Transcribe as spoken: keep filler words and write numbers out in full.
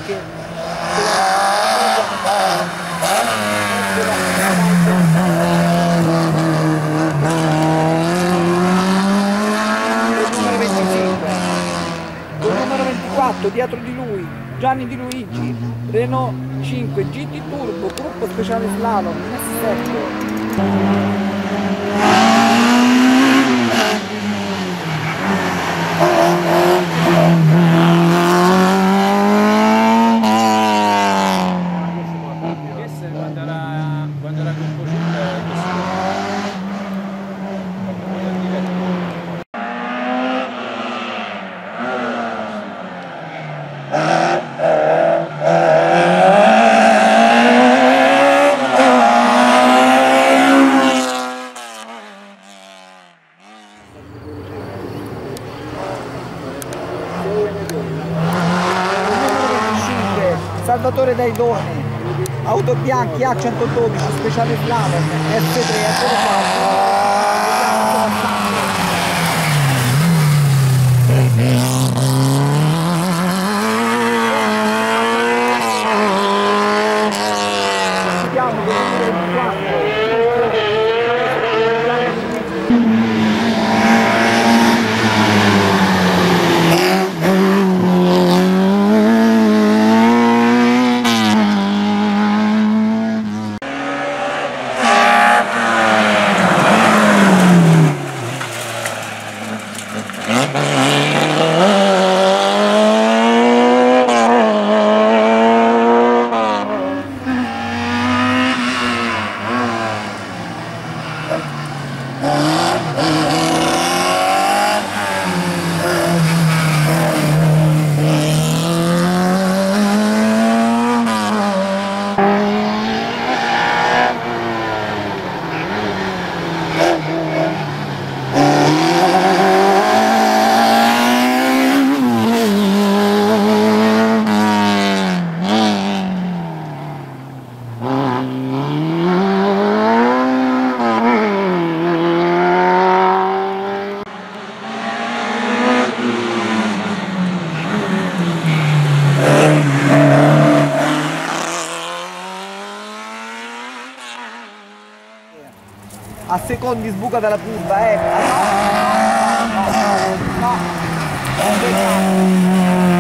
Dietro di lui Gianni Di Luigi, Renault cinque G T Turbo, gruppo speciale slalom S sette. Salvatore Dai Doni, auto bianchi A centododici, speciale slalom, S tre, eccolo a secondi sbuca dalla curva, eh! No! No! No!